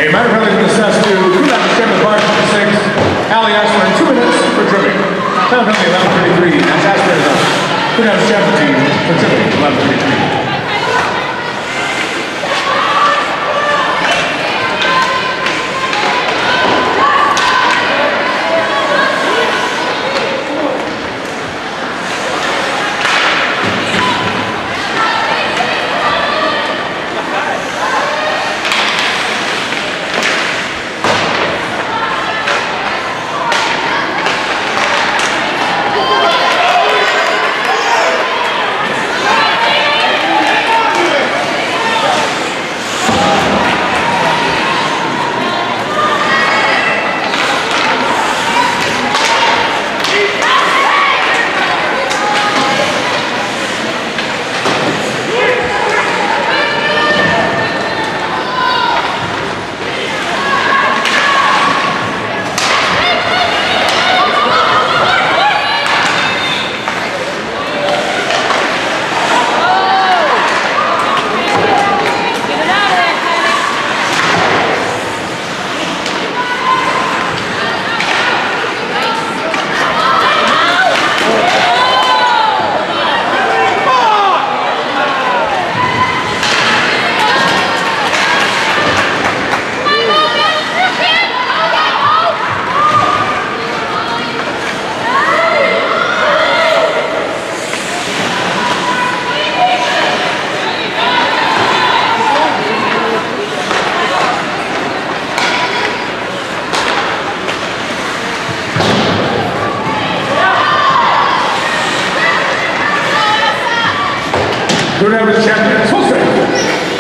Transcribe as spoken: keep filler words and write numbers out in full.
A minor penalty is assessed to Kudak Shepard Park for six. Allie Ashburn, two minutes for tripping. Time penalty eleven thirty-three. That's Ashburn's up. Kudak Shepard team for tripping, eleven thirty-three. Good average champions, full strength.